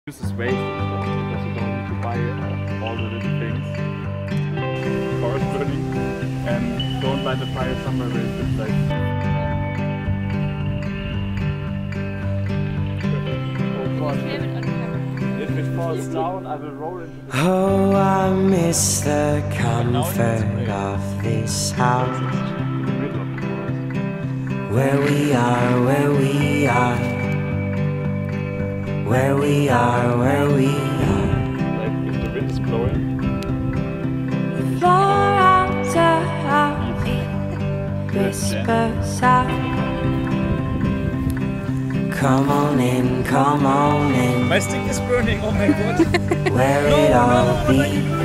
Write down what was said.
Use this waste because you don't need to buy all the little things. Forest burning, and don't light the fire somewhere where it's like. Oh God! If it falls down, I will roll into the. Oh, I miss the comfort of this house, where we are, where we are. Where we are, where we are. Like if the wind is blowing. Far out of whispers out. Come on in, come on in. My stick is burning, oh my god. Where it all be.